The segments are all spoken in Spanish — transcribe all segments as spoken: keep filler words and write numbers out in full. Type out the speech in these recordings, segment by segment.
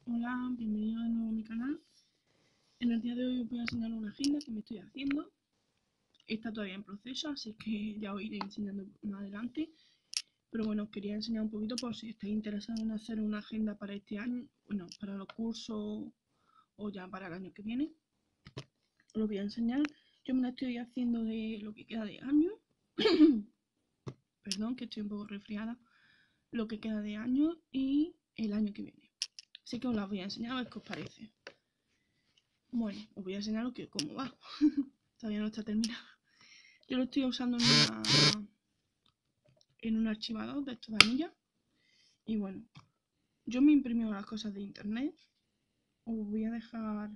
Hola, bienvenido de nuevo a mi canal. En el día de hoy os voy a enseñar una agenda que me estoy haciendo. Está todavía en proceso, así que ya os iré enseñando más adelante. Pero bueno, os quería enseñar un poquito por si estáis interesados en hacer una agenda para este año, bueno, para los cursos o ya para el año que viene. Os lo voy a enseñar. Yo me la estoy haciendo de lo que queda de año. Perdón, que estoy un poco resfriada. Lo que queda de año y el año que viene. Así que os la voy a enseñar a ver qué os parece. Bueno, os voy a enseñar lo que, cómo va. Todavía no está terminado. Yo lo estoy usando en, una, en un archivador de estos de anillas. Y bueno, yo me imprimo las cosas de internet. Os voy a dejar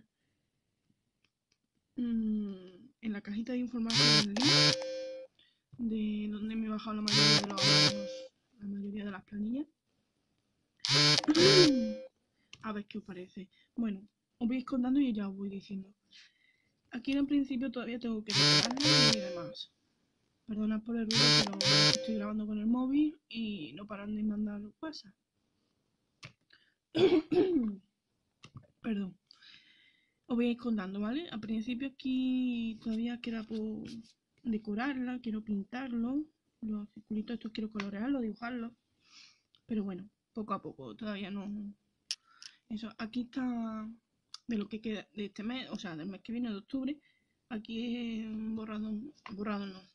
mmm, en la cajita de información el link de donde me he bajado la mayoría de, los, la mayoría de las planillas. A ver qué os parece. Bueno, os voy a ir contando y ya os voy diciendo. Aquí en el principio todavía tengo que decorarlo y demás. Perdonad por el ruido, pero estoy grabando con el móvil y no paran de mandar WhatsApp. Perdón. Os voy a ir contando, ¿vale? Al principio aquí todavía queda por decorarla, quiero pintarlo. Los circulitos estos quiero colorearlos, dibujarlos. Pero bueno, poco a poco, todavía no... Eso, aquí está de lo que queda de este mes, o sea, del mes que viene de octubre. Aquí he borrado, borrado no.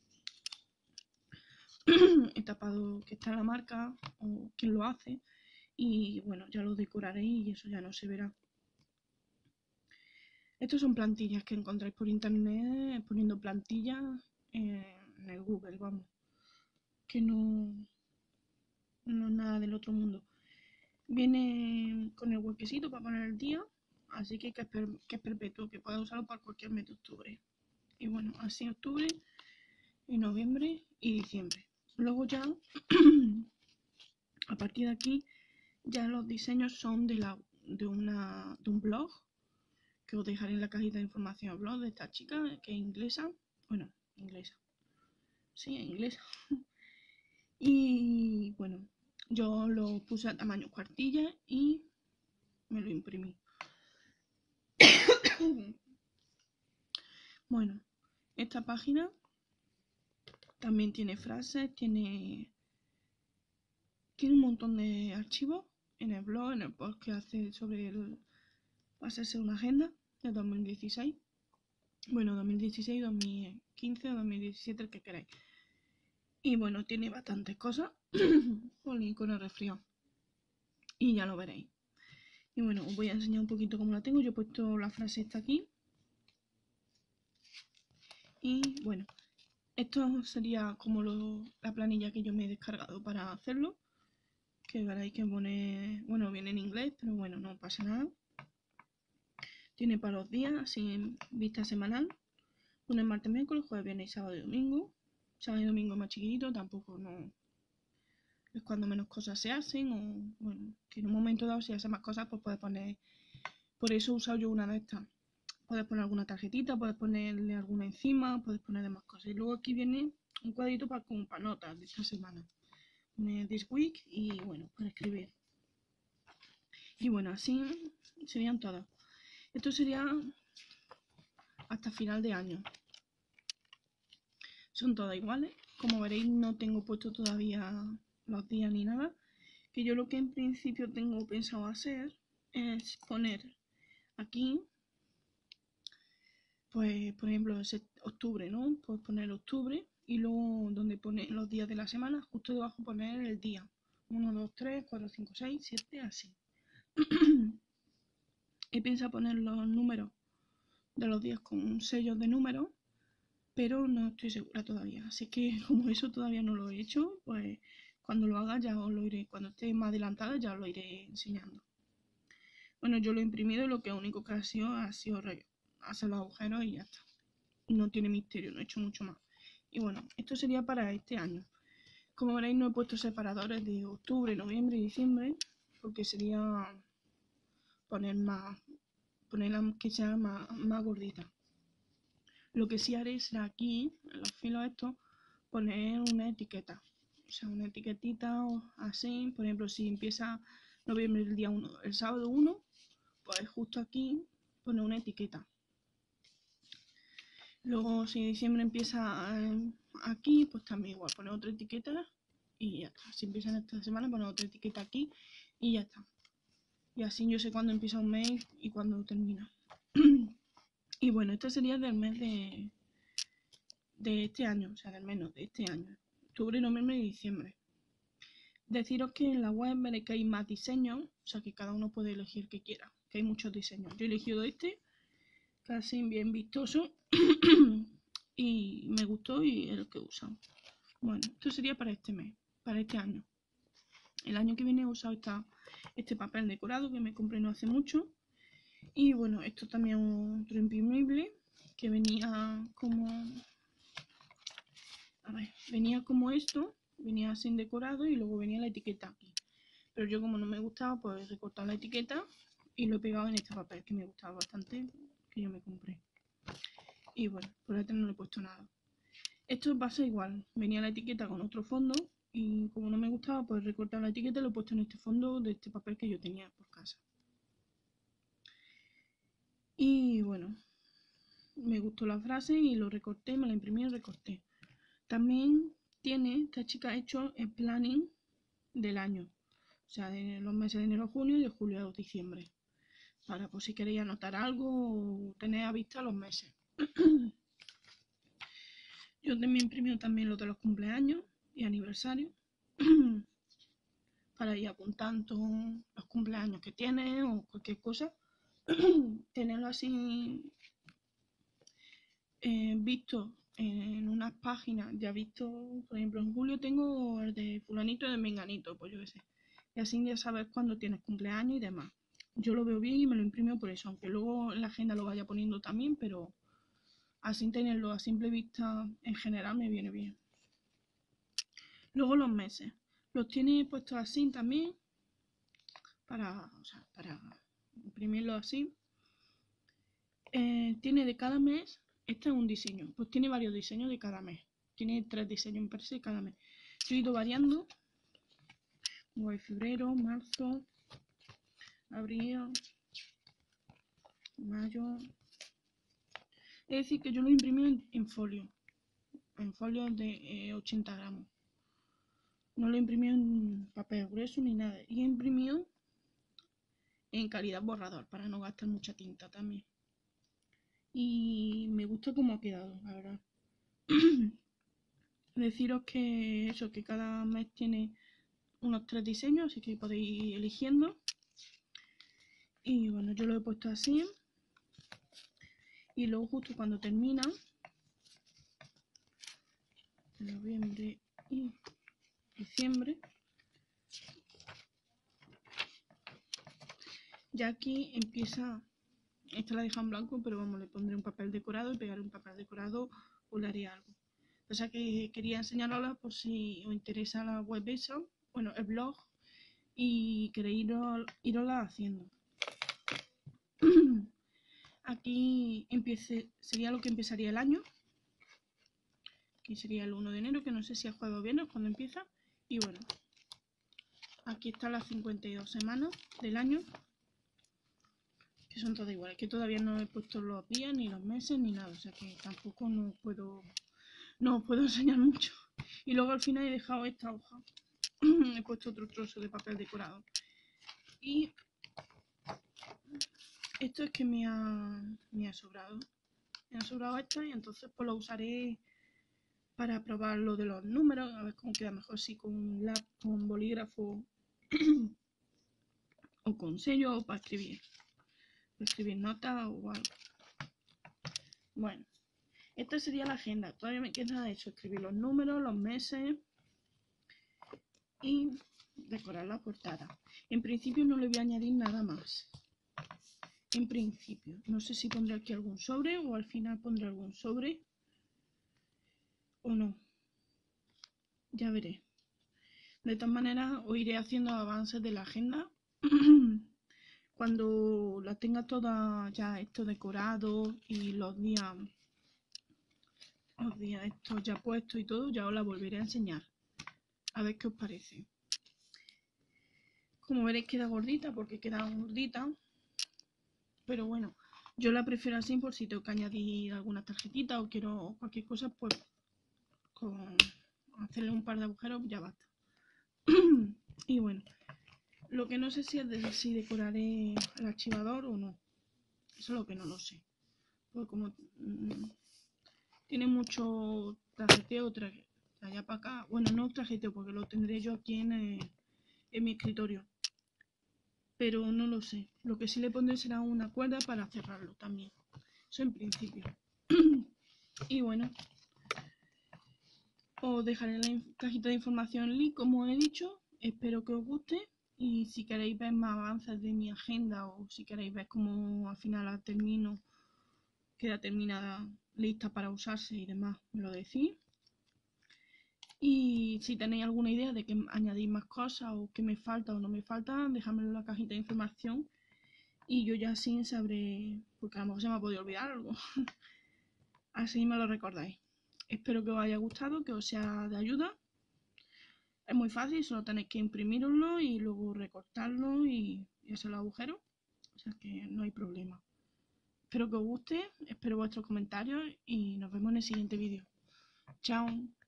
He tapado que está la marca o quién lo hace. Y bueno, ya lo decoraré y eso ya no se verá. Estos son plantillas que encontráis por internet poniendo plantillas en el Google, vamos. Que no, no es nada del otro mundo. Viene con el huequecito para poner el día, así que, que, es, per, que es perpetuo, que puedes usarlo para cualquier mes de octubre. Y bueno, así octubre, y noviembre y diciembre. Luego ya, a partir de aquí, ya los diseños son de, la, de, una, de un blog, que os dejaré en la cajita de información el blog de esta chica, que es inglesa. Bueno, inglesa. Sí, es inglesa. Y bueno, yo lo puse a tamaño cuartilla y me lo imprimí. Bueno, esta página también tiene frases, tiene, tiene un montón de archivos en el blog, en el post que hace sobre el, va a hacerse una agenda de dos mil dieciséis. Bueno, dos mil dieciséis, dos mil quince o dos mil diecisiete, el que queráis. Y bueno, tiene bastantes cosas. Jolín, con el resfriado. Y ya lo veréis. Y bueno, os voy a enseñar un poquito cómo la tengo. Yo he puesto la frase esta aquí. Y bueno, esto sería como lo, la planilla que yo me he descargado para hacerlo. Que veréis que pone, bueno, viene en inglés, pero bueno, no pasa nada. Tiene para los días, así en vista semanal. Lunes, martes, miércoles, jueves, viernes, sábado y domingo. Sábado y domingo es más chiquitito, tampoco no es cuando menos cosas se hacen. O bueno, que en un momento dado si hace más cosas, pues puedes poner. Por eso he usado yo una de estas. Puedes poner alguna tarjetita, puedes ponerle alguna encima, puedes poner demás cosas. Y luego aquí viene un cuadrito para, como para notas de esta semana. Pone this week y bueno, para escribir. Y bueno, así serían todas. Esto sería hasta final de año. Son todas iguales. Como veréis, no tengo puesto todavía los días ni nada. Que yo lo que en principio tengo pensado hacer es poner aquí, pues por ejemplo, es octubre, ¿no? Pues poner octubre y luego donde pone los días de la semana, justo debajo poner el día. uno, dos, tres, cuatro, cinco, seis, siete, así. He pensado poner los números de los días con sellos de números, pero no estoy segura todavía. Así que como eso todavía no lo he hecho, pues cuando lo haga ya os lo iré, cuando esté más adelantada ya os lo iré enseñando. Bueno, yo lo he imprimido y lo que único que ha sido ha sido hacer los agujeros y ya está. No tiene misterio, no he hecho mucho más. Y bueno, esto sería para este año. Como veréis, no he puesto separadores de octubre, noviembre y diciembre, porque sería poner más, ponerla que sea más, más gordita. Lo que sí haré será aquí, en los filos estos, poner una etiqueta. O sea, una etiquetita o así. Por ejemplo, si empieza noviembre el día uno, el sábado uno, pues justo aquí pone una etiqueta. Luego si diciembre empieza eh, aquí, pues también igual pone otra etiqueta y ya está. Si empieza en esta semana pone otra etiqueta aquí y ya está. Y así yo sé cuándo empieza un mes y cuándo termina. Y bueno, esto sería del mes de, de este año, o sea, del menos de este año. Octubre, noviembre y diciembre. Deciros que en la web veréis que hay más diseños, o sea que cada uno puede elegir el que quiera, que hay muchos diseños. Yo he elegido este, casi bien vistoso, y me gustó y es el que he usado. Bueno, esto sería para este mes, para este año. El año que viene he usado esta, este papel decorado que me compré no hace mucho. Y bueno, esto también es otro imprimible que venía como... A ver, venía como esto, venía sin decorado y luego venía la etiqueta aquí. Pero yo como no me gustaba, pues he recortado la etiqueta y lo he pegado en este papel que me gustaba bastante, que yo me compré. Y bueno, por este no le he puesto nada. Esto pasa igual, venía la etiqueta con otro fondo y como no me gustaba, pues he recortado la etiqueta y lo he puesto en este fondo de este papel que yo tenía por casa. Y bueno, me gustó la frase y lo recorté, me la imprimí y recorté. También tiene esta chica hecho el planning del año, o sea, de los meses de enero a junio y de julio a diciembre, para por si queréis anotar algo o tener a vista los meses. Yo también imprimí también los de los cumpleaños y aniversarios, para ir apuntando los cumpleaños que tiene o cualquier cosa, tenerlo así eh, visto en unas páginas, ya visto, por ejemplo en julio tengo el de fulanito y de menganito, pues yo qué sé, y así ya sabes cuándo tienes cumpleaños y demás. Yo lo veo bien y me lo imprimo por eso, aunque luego en la agenda lo vaya poniendo también, pero así tenerlo a simple vista en general me viene bien. Luego los meses, los tiene puestos así también, para, o sea, para imprimirlo así. Eh, tiene de cada mes, este es un diseño, pues tiene varios diseños de cada mes. Tiene tres diseños me parece de cada mes. Yo he ido variando, como de febrero, marzo, abril, mayo. Es decir, que yo lo imprimí en, en folio, en folio de eh, ochenta gramos. No lo imprimí en papel grueso ni nada. Y he imprimido en calidad borrador, para no gastar mucha tinta también. Y me gusta cómo ha quedado, la verdad. Deciros que eso, que cada mes tiene unos tres diseños, así que podéis ir eligiendo. Y bueno, yo lo he puesto así. Y luego justo cuando termina, noviembre y diciembre, ya aquí empieza, esta la dejo en blanco, pero vamos, le pondré un papel decorado y pegaré un papel decorado o le haré algo. O sea que quería enseñarosla por si os interesa la web esa, bueno, el blog, y queréis irosla haciendo. Aquí empiece, sería lo que empezaría el año. Aquí sería el uno de enero, que no sé si a jueves o viernes cuando empieza. Y bueno, aquí están las cincuenta y dos semanas del año, que son todas iguales, que todavía no he puesto los días, ni los meses, ni nada. O sea que tampoco no puedo, no os puedo enseñar mucho. Y luego al final he dejado esta hoja. He puesto otro trozo de papel decorado. Y esto es que me ha, me ha sobrado. Me ha sobrado esta y entonces pues lo usaré para probar lo de los números, a ver cómo queda mejor, si con un lápiz, con bolígrafo o con sello, o para escribir, para escribir notas o algo. Bueno, esta sería la agenda. Todavía me queda eso, escribir los números, los meses y decorar la portada. En principio no le voy a añadir nada más. En principio, no sé si pondré aquí algún sobre o al final pondré algún sobre o no. Ya veré. De todas maneras, os iré haciendo avances de la agenda cuando la tenga toda ya esto decorado y los días, los días estos ya puestos y todo, ya os la volveré a enseñar. A ver qué os parece. Como veréis queda gordita porque queda gordita. Pero bueno, yo la prefiero así por si tengo que añadir alguna tarjetita o quiero cualquier cosa, pues con hacerle un par de agujeros ya basta. Y bueno, lo que no sé si es de si decoraré el archivador o no. Eso es lo que no lo sé. Porque como mmm, tiene mucho trajeteo, traje, de allá para acá. Bueno, no trajeteo porque lo tendré yo aquí en, eh, en mi escritorio. Pero no lo sé. Lo que sí le pondré será una cuerda para cerrarlo también. Eso en principio. Y bueno, os dejaré en la cajita de información el link, como he dicho. Espero que os guste. Y si queréis ver más avances de mi agenda o si queréis ver cómo al final la termino, queda terminada, lista para usarse y demás, me lo decís. Y si tenéis alguna idea de que añadir más cosas o que me falta o no me falta, dejadmelo en la cajita de información y yo ya así sabré, porque a lo mejor se me ha podido olvidar algo. Así me lo recordáis. Espero que os haya gustado, que os sea de ayuda. Es muy fácil, solo tenéis que imprimiroslo y luego recortarlo y, y hacer los agujeros. O sea que no hay problema. Espero que os guste, espero vuestros comentarios y nos vemos en el siguiente vídeo. Chao.